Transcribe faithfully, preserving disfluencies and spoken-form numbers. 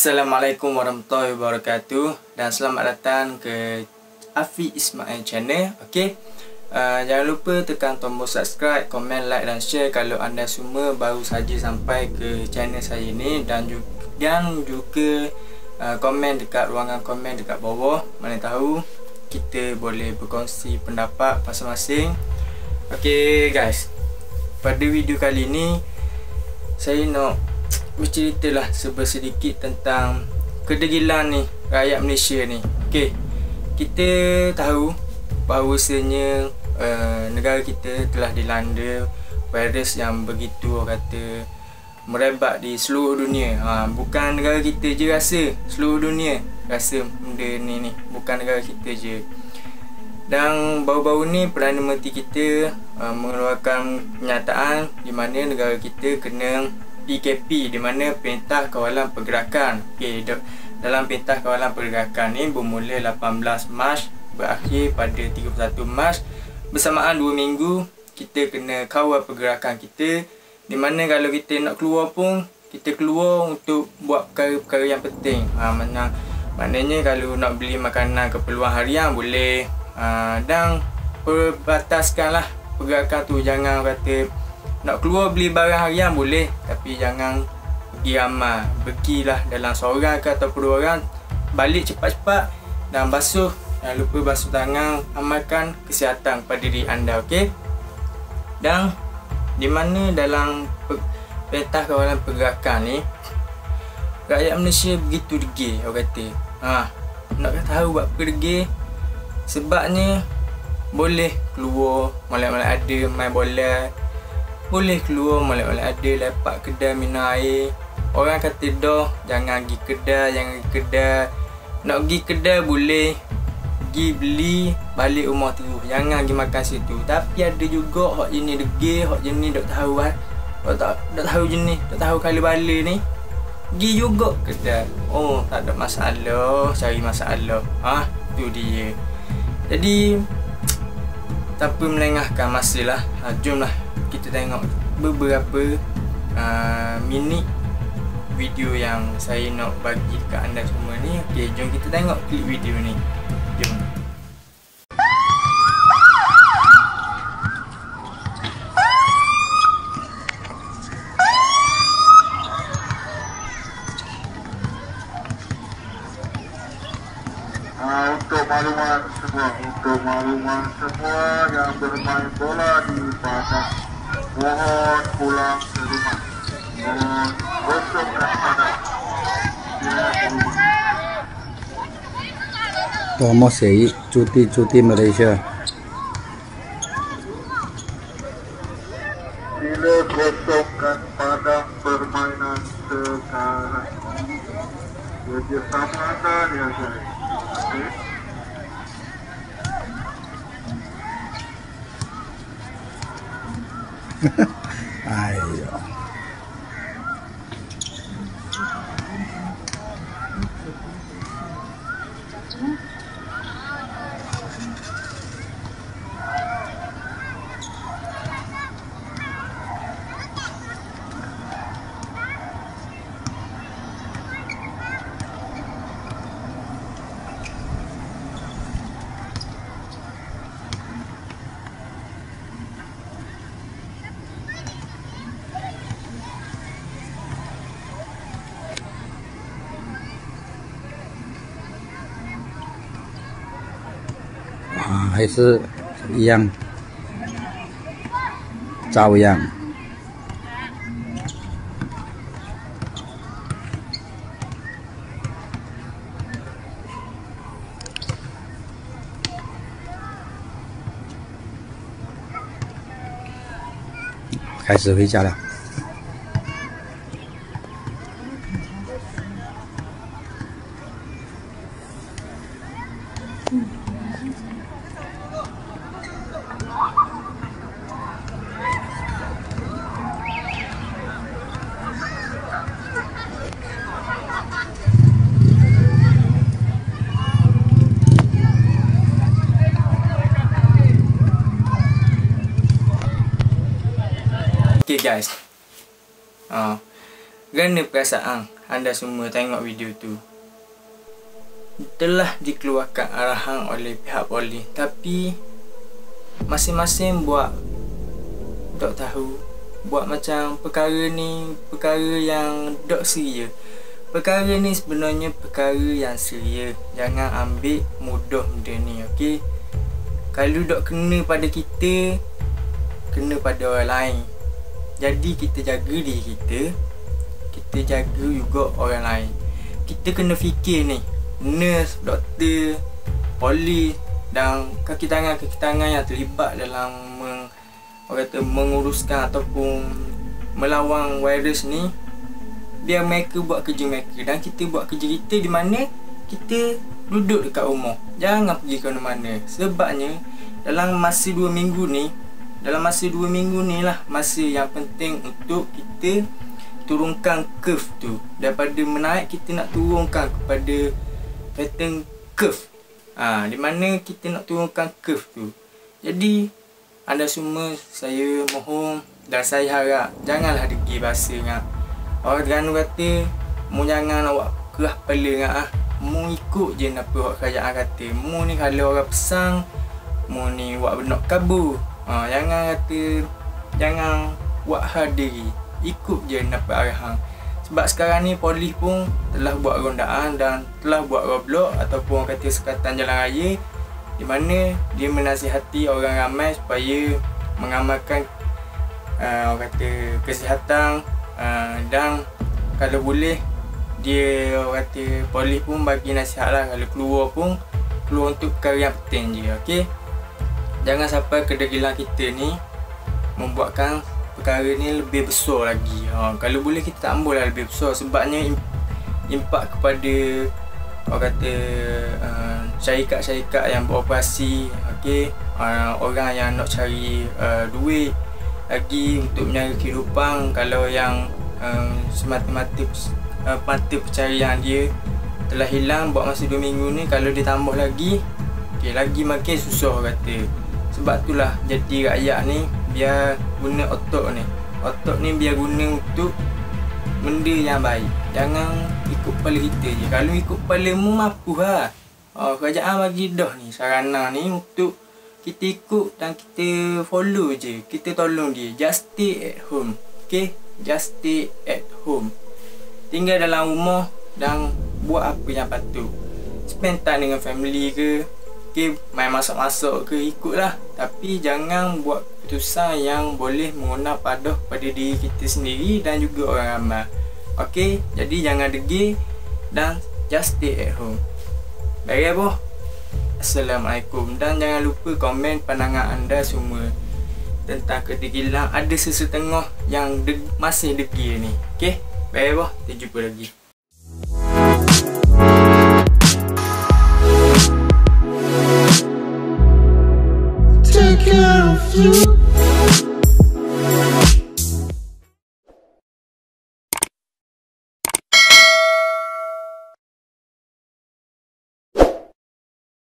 Assalamualaikum warahmatullahi wabarakatuh dan selamat datang ke Afi Ismail Channel. Okey, uh, jangan lupa tekan tombol subscribe, komen, like dan share kalau anda semua baru saja sampai ke channel saya ini, dan juga, dan juga uh, komen dekat ruangan komen dekat bawah. Mana tahu kita boleh berkongsi pendapat masing-masing. Okey guys, pada video kali ini saya nak berceritalah sedikit tentang kedegilan ni rakyat Malaysia ni. Okey, kita tahu bahawasanya uh, negara kita telah dilanda virus yang begitu orang kata merebak di seluruh dunia. Ha, bukan negara kita je rasa, seluruh dunia rasa benda ni ni, bukan negara kita je. Dan baru-baru ni Perdana Menteri kita uh, mengeluarkan kenyataan di mana negara kita kena P K P, di mana Perintah Kawalan Pergerakan. Okey, dalam Perintah Kawalan Pergerakan ni bermula lapan belas Mac, berakhir pada tiga puluh satu Mac. Bersamaan dua minggu kita kena kawal pergerakan kita, di mana kalau kita nak keluar pun kita keluar untuk buat perkara-perkara yang penting. Ha, mana maknanya kalau nak beli makanan keperluan harian boleh, ha, dan perbataskanlah pergerakan tu. Jangan kata nak keluar beli barang harian boleh, tapi jangan pergi ramai. Pergilah dalam seorang ke atau dua orang, balik cepat-cepat dan basuh. Jangan lupa basuh tangan, amalkan kesihatan pada diri anda. Okey. Dan di mana dalam Perintah Kawalan Pergerakan ni rakyat Malaysia begitu degil orang kata. Ha, nak tahu buat pergi sebabnya boleh keluar malak-malak ada main bola, boleh keluar malak-malak ada lepak kedai minum air. Orang kata dah jangan pergi kedai, jangan pergi kedai. Nak pergi kedai boleh, pergi beli balik rumah terus, jangan pergi makan situ. Tapi ada juga hak jenis degil, hak jenis tak tahu kan, hak tak tak tahu jenis, tak tahu kali bala ni, pergi juga kedai. Oh, tak ada masalah, cari masalah. Ah, ha, tu dia. Jadi tanpa melengahkan masa lah, ha, jomlah kita tengok beberapa uh, minit video yang saya nak bagi ke anda semua ni. Okey, jom kita tengok klip video ni. Jom. Uh, untuk maklumat semua, untuk maklumat semua yang bermain bola di padang, mohon pulang ke rumah. Mohon gosokkan padang. Promosi cuti-cuti Malaysia. Sila gosokkan padang permainan sekarang. Kerjasama anda dihargai. Okay. Ayo.啊，还是一样，照样。开始回家了。 Okay guys, uh, kerana perasaan anda semua tengok video tu. Telah dikeluarkan arahan oleh pihak polis, tapi masing-masing buat dok tahu, buat macam perkara ni perkara yang dok serius. Perkara ni sebenarnya perkara yang serius. Jangan ambil mudah benda ni, okey? Kalau dok kena pada kita, kena pada orang lain. Jadi kita jaga diri kita, kita jaga juga orang lain. Kita kena fikir ni, nurse, doktor, polis dan kaki tangan-kaki tangan yang terlibat dalam meng, orang kata menguruskan ataupun melawan virus ni, biar mereka buat kerja mereka dan kita buat kerja kita, di mana kita duduk dekat rumah. Jangan pergi ke mana-mana. Sebabnya dalam masa dua minggu ni, dalam masa dua minggu ni lah masa yang penting untuk kita turunkan curve tu. Daripada menaik, kita nak turunkan kepada pattern curve. Ha, di mana kita nak turunkan curve tu. Jadi anda semua, saya mohon dan saya harap janganlah degil bahasa ngak. Orang Terengganu kata, mu jangan awak kerah kepala ngak ah. Mu ikut je apa awak kerajaan kata. Mu ni kalau orang pesang, mu ni awak benak kabur. Ha, jangan kata, jangan buat hal diri. Ikut je dapat arahan. Sebab sekarang ni polis pun telah buat rondaan dan telah buat roadblock ataupun orang kata sekatan jalan raya, di mana dia menasihati orang ramai supaya mengamalkan uh, orang kata kesihatan. Uh, dan kalau boleh dia orang kata polis pun bagi nasihat lah, kalau keluar pun keluar untuk perkara yang penting je, okey? Jangan sampai kedegilan kita ni membuatkan perkara ni lebih besar lagi. Ha, kalau boleh kita tak ambil lah lebih besar, sebabnya impak kepada orang kata uh, syarikat-syarikat yang beroperasi, okey, uh, orang yang nak cari uh, duit lagi untuk menyara kehidupan. Kalau yang um, semata-mata uh, mata pencarian dia telah hilang buat masa dua minggu ni, kalau dia tambah lagi, okay, lagi makin susah kata. Sebab itulah jadi rakyat ni biar guna otak ni. Otak ni biar guna untuk benda yang baik. Jangan ikut kepala kita je. Kalau ikut kepala mu, mampu lah. Oh, kerajaan bagi dah ni sarana ni untuk kita ikut dan kita follow je. Kita tolong dia. Just stay at home. Okay? Just stay at home. Tinggal dalam rumah dan buat apa yang patut. Spend time dengan family ke, okay, main masak-masak ke, ikutlah. Tapi jangan buat keputusan yang boleh mengena padah pada diri kita sendiri dan juga orang ramai. Okay? Jadi jangan degil dan just stay at home. Baik apa? Assalamualaikum. Dan jangan lupa komen pandangan anda semua tentang kedegilan. Ada sesetengah yang de masih degil ni. Okay? Baik apa? Kita jumpa lagi. Take care of you.